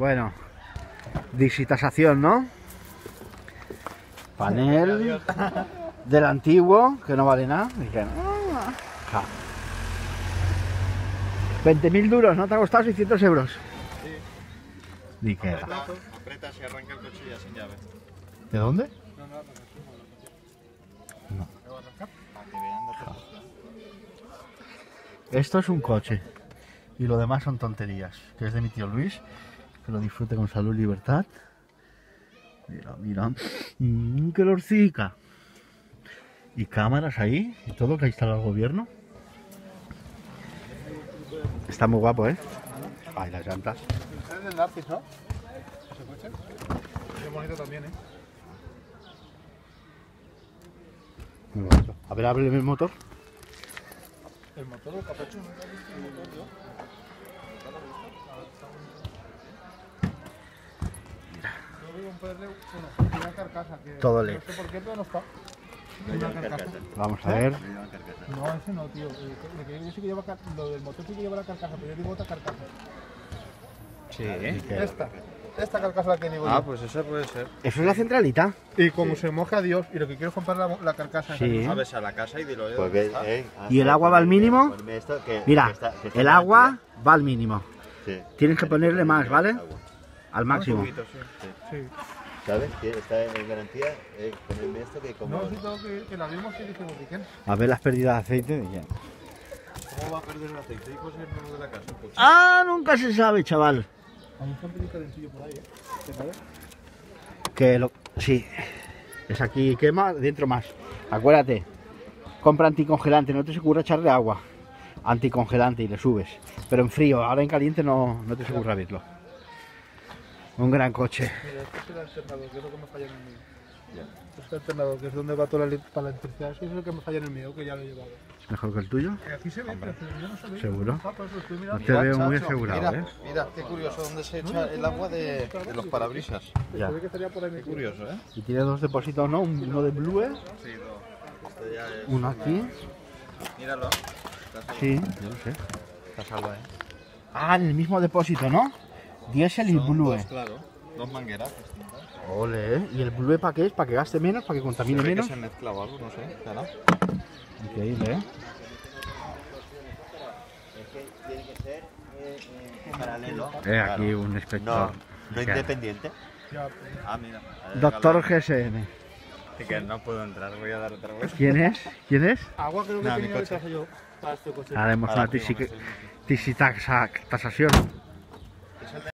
Bueno, digitasación, ¿no? Panel del antiguo, que no vale nada. Y que no. Ja. 20.000 duros, ¿no? Te ha costado 600 euros. Sí. Ni que Apretas y arranca el coche ya sin llave. ¿De dónde? No. Para que vean lo que Esto es un coche. Y lo demás son tonterías. Que es de mi tío Luis. Que lo disfrute con salud y libertad. Mira, mira. ¡Qué lorcica! Y cámaras ahí. Y todo que ha instalado el gobierno. Está muy guapo, ¿eh? Ay, las llantas. Es del Narcis, ¿no? ¿Ese coche? Qué bonito también, ¿eh? Muy bonito. A ver, ábrele el motor. El motor del capacho, ¿no? El motor, yo. Yo vivo en Pedreu, bueno, una carcasa que Todo LED. no sé por qué, pero no está. Una carcasa. Vamos a ver. No, ese no, tío. Lo que yo sí que lleva lo del motor sí que lleva la carcasa, pero yo digo otra carcasa. Sí. Esta carcasa la que digo yo. Pues esa puede ser. Eso es la centralita. Y como se moja Dios, y lo que quiero es comprar la carcasa. Sí. Sabes a la casa y dilo. Pues ve, ¿Y el agua va al mínimo? ponme esto, que Mira, está el agua va al mínimo. Sí, Tienes que ponerle más, ¿vale? agua. Al máximo. Sí. ¿Sabes? Que está en garantía. Ponerme esto que como. No, sí tengo que la vimos y dijimos, ¿y qué? A ver las pérdidas de aceite. ¿Cómo va a perder el aceite? ¿Y pues el nuevo de la casa? Pues, Ah, nunca se sabe, chaval. A mí está un pelín calentillo por ahí, ¿eh? ¿Te parece? Que lo... Sí. Es aquí quema, dentro más. Acuérdate. Compra anticongelante, no te se ocurra echarle agua. Anticongelante y le subes. Pero en frío, ahora en caliente no te se ocurra abrirlo. Un gran coche. Mira, este es el alternador, que es lo que me falla en el mío. Este es el alternador, que es donde va toda para la electricidad. Eso es lo que me falla en el mío, que ya lo he llevado. ¿Es mejor que el tuyo? Aquí se ve, pero en el mío no se ve. ¿Seguro? Ah, por eso estoy No mirando. te veo muy asegurado, ¿eh? mira, qué curioso, ¿dónde se echa el agua de los parabrisas? Ya. Se ve que estaría por ahí. Qué curioso, ¿eh? Y tiene dos depósitos, ¿no? Uno de Blue, Sí, esto ya es... uno aquí. Míralo. Sí, yo lo sé. Está salva, ¿eh? Ah, en el mismo depósito, ¿no? Diesel y Blue. Claro, dos mangueras. Ole, ¿eh? ¿Y el Blue para qué es? ¿Para que gaste menos? ¿Para que contamine menos? Se mezcla o algo, no sé. ¿Será? Increíble, ¿eh? Es que tiene que ser paralelo. Aquí un inspector. No independiente. Ah, mira. Doctor GSM. Que no puedo entrar, voy a dar otra vuelta. ¿Quién es? ¿Quién es? Agua creo que No, mi tenía que coche. traje yo para este coche. Haremos una Ahora, tasación.